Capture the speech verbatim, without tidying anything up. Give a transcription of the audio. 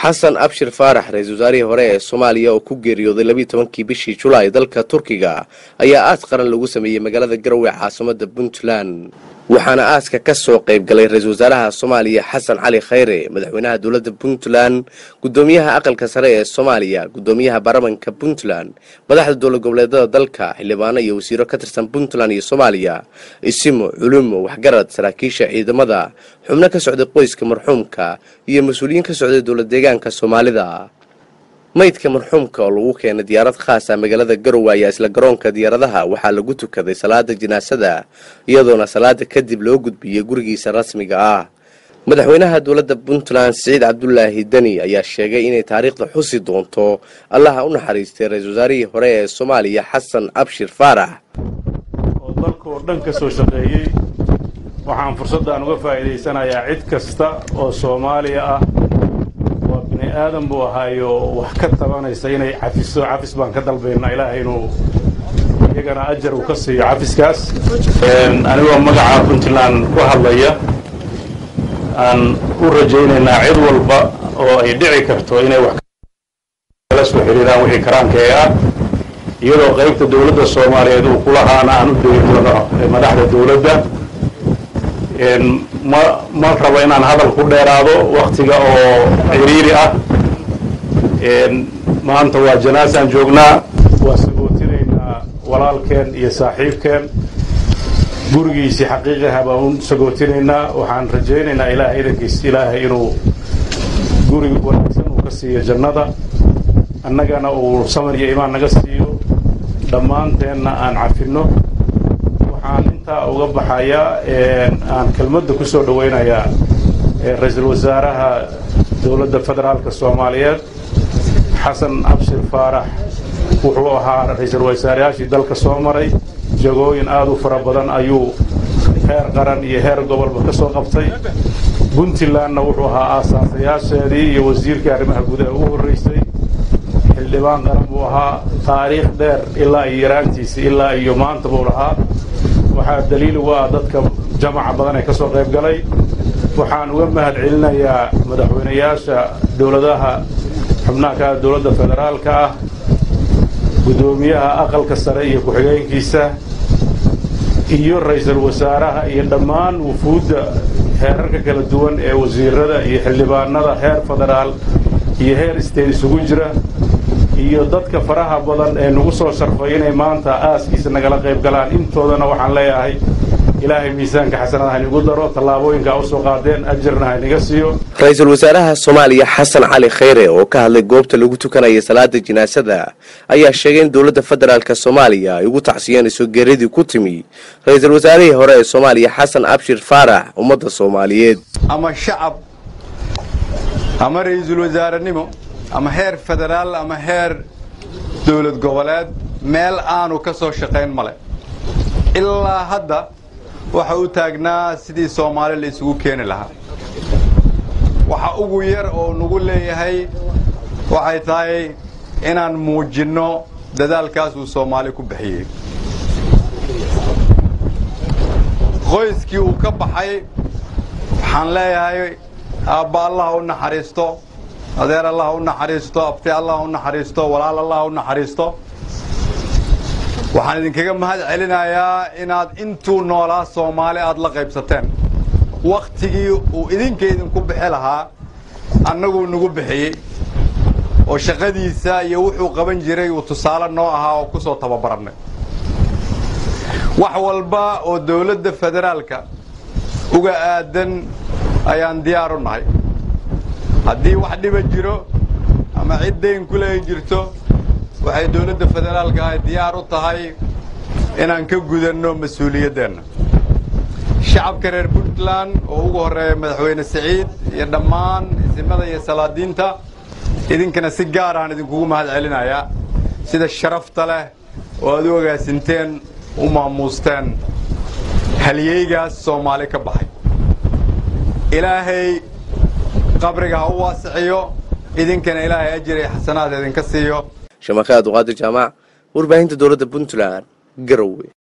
xasan abshir faarax ra-iisul wasaarihii hore ee soomaaliya oo ku geeriyooday labiiyo tobankii bishii julaay dalka turkiga ayaa aas qaran lagu sameeyey magaalada garowe caasimada puntland waxaana aaska ka soo qayb galay ra-iisul wasaaraha soomaaliya xasan cali khayre madaxweynaha dowladda puntland gudoomiyaha aqalka sare ee soomaaliya gudoomiyaha baarlamanka puntland madaxda dowlad goboleedada dalka xildhibaano iyo wasiiro ka tirsan puntland iyo soomaaliya isimo culumo waxgarad saraakiisha ciidamada xubno ka socday qoyska marxuumka iyo mas-uuliyiin ka socday dowlad deegaanka soomaalida maydka marxuumka oo lagu keenay diyaarad khaas ah magaalada garowe ayaa isla garoonka diyaaradaha waxaa lagu tukaday salaada jinaasada iyadoona salaada kadib loo gudbiyey gurigiisa rasmiga ah madaxweynaha dowladda puntland siciid cabdulaahi deni ayaa sheegay inay taariikhda xusi doonto allaha u naxariistay ra-iisul wasaarihii hore ee soomaaliya xasan abshir faarax oo dalkoo dhan ka soo shaqeeyey waxaan fursaddan uga faa'iidaysanayaa cid kasta oo soomaaliya ah waa bini aadan buu ahaayo wax ka tabanaysa inay cafiso cafis baan ka dalbaynaa ilaahay inuu iyagana ajar uu ka siiyo cafiskaas anigoo magaca puntland ku hadlaya aan u rajaynaynaa cid walba oo ay dhici karto inay wax kala soo xiriiraan wixii karaanka ee ah iyadoo qaybta dowladda soomaaliyeed uu kulahaana aan u degi doono madaxda dowladda ma ma rabo inaan hadal ku dheeraado waktiga oo ciriiri ah maanta waa janaasaan joognaa waa sagootinaynaa walaalkeen iyo saaxiibkeen gurigiisii xaqiiqaha baan u sagootinaynaa waxaan rajaynaynaa ilaahay idankiis ilaahay inuu guri wanaagsan uu ka siiyo jannada annagana uu samar iyo imaan naga siiyo dhammaanteenna aan cafinno waxaan intaa uga baxayaa aan kelmadda ku soo dhawaynayaa ra-iisul wasaaraha dowladda federaalka soomaaliyeed xasan abshir faarax wuxuu ahaa ra-iisul wasaareyaashii dalka soo maray jagooyin aad u fara badan ayuu heer qaran iyo heer gobolba ka soo qabtay puntlandna wuxuu ahaa aasaasayaasheedii iyo wasiirkii arrimaha gudaha ugu horraysay xildhibaan qaran buu ahaa taariikh dheer ilaa iyo yaraantiisii ilaa iyo maanta buu lahaa waxaa daliil ugu ah dadka jamaca badan ee ka soo qayb galay waxaan uga mahad celinayaa madaxweynayaasha dowladaha xubnaha ka dowladda federaalka ah gudoomiyaha aqalka sare iyo ku-xigeenkiisa iyo ra-iisul wasaaraha iyo dhammaan wufuudda heerarka kala duwan ee wasiirada iyo xildhibaanada heer federaal iyo heer isteed isugu jira iyo dadka faraha badan ee nagu soo sharfay inay maanta aaskiisa nagala qayb galaan intoodana waxaan leeyahay ilaahay miisaanka xasanadaha inagu daro tallaabooyinkaa u soo qaadeen ajarna ha inaga siiyo ra-iisul wasaaraha soomaaliya xasan cali khayre oo ka hadlay goobta lagu tukanaya salaada jinaasada ayaa sheegay in dowladda federaalka soomaaliya ay ugu tacsiyanayso geeridii ku timi ra-iisul wasaarihii hore ee soomaaliya xasan abshir faarax ummadda soomaaliyeed ama shacab ama ra-iisul wasaarenimo ama heer federaal ama heer dowlad goboleed meel aanu ka soo shaqayn male ilaa hadda waxa u taagnaa sidii soomaali la isugu keeni lahaa waxa ugu yar oo nagu leeyahay waxay tahay inaan muujinno dadaalkaas uu soomaali ku bixiyey qoyskii uu ka baxay waxaan leeyahay aabba allah u naxariisto adeer allah u naxariisto abti allah u naxariisto walaal allah u naxariisto waxaan idinkaga mahad celinayaa inaad intuu noolaa soomaali aad la qaybsateen wakhtigii uu idinka idinku bixi lahaa annaguu nagu bixiyey oo shaqadiisa iyo wuxuu qaban jiray uu tusaale noo ahaa oo ku soo tababarannay wax walba oo dowladda federaalka uga aadan ayaan diyaar u nahay haddii wax dhiba jiro ama cid dayn ku leeyin jirto waxay dowladda federaalka ay diyaar u tahay inaan ka gudanno mas-uuliyaddeenna shacabka reer puntland oo ugu horreeya madaxweyne siciid iyo dhammaan isimada iyo salaadiinta idinkana si gaar aan idinkugu mahad celinayaa sida sharafta leh oo aad u ogaasinteen u maamuusteen halyeygaas soomaali ka baxay ilaahay qabriga ha u waasiciyo idinkana ilaahay ajir iyo xasanaad idinka siiyo shamakaad uqaadir jaamac warbaahinta dowladda puntland garowe.